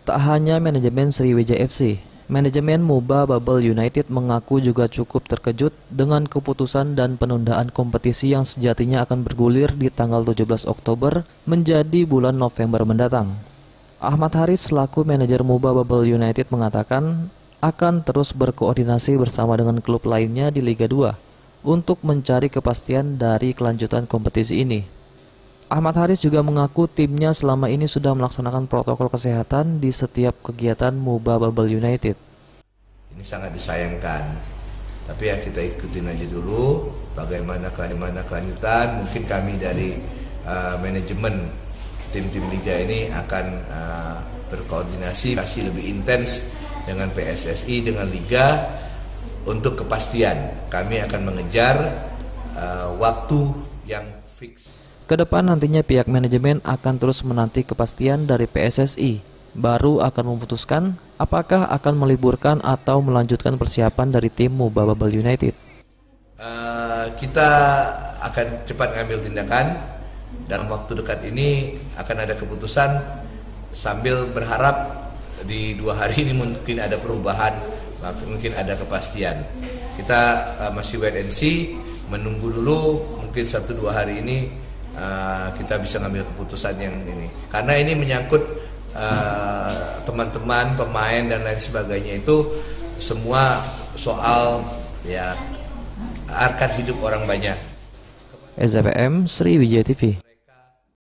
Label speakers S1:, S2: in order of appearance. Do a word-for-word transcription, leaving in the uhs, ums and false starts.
S1: Tak hanya manajemen Sriwijaya F C, manajemen Muba Bubble United mengaku juga cukup terkejut dengan keputusan dan penundaan kompetisi yang sejatinya akan bergulir di tanggal tujuh belas Oktober menjadi bulan November mendatang. Ahmad Haris selaku manajer Muba Bubble United mengatakan akan terus berkoordinasi bersama dengan klub lainnya di Liga dua untuk mencari kepastian dari kelanjutan kompetisi ini. Ahmad Haris juga mengaku timnya selama ini sudah melaksanakan protokol kesehatan di setiap kegiatan Muba Bubble United.
S2: Ini sangat disayangkan, tapi ya kita ikutin aja dulu bagaimana bagaimana kelanjutan. Mungkin kami dari uh, manajemen tim-tim liga ini akan uh, berkoordinasi kasih lebih intens dengan P S S I, dengan liga untuk kepastian. Kami akan mengejar uh, waktu yang fix.
S1: Kedepan nantinya pihak manajemen akan terus menanti kepastian dari P S S I, baru akan memutuskan apakah akan meliburkan atau melanjutkan persiapan dari tim Muba Bubble United.
S2: Uh, kita akan cepat mengambil tindakan. Dalam waktu dekat ini akan ada keputusan, sambil berharap di dua hari ini mungkin ada perubahan, mungkin ada kepastian. Kita uh, masih wait and see, menunggu dulu, mungkin satu dua hari ini uh, kita bisa ngambil keputusan yang ini. Karena ini menyangkut teman-teman, uh, pemain dan lain sebagainya, itu semua soal ya akan hidup orang banyak.
S1: S Z P M Sriwijaya T V.